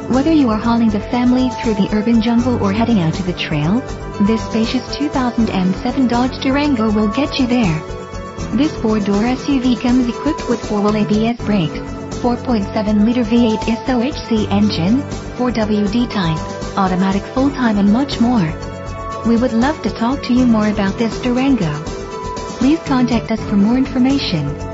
Whether you are hauling the family through the urban jungle or heading out to the trail, this spacious 2007 Dodge Durango will get you there. This 4-door SUV comes equipped with 4-wheel ABS brakes, 4.7-liter V8 SOHC engine, 4WD type, automatic full-time and much more. We would love to talk to you more about this Durango. Please contact us for more information.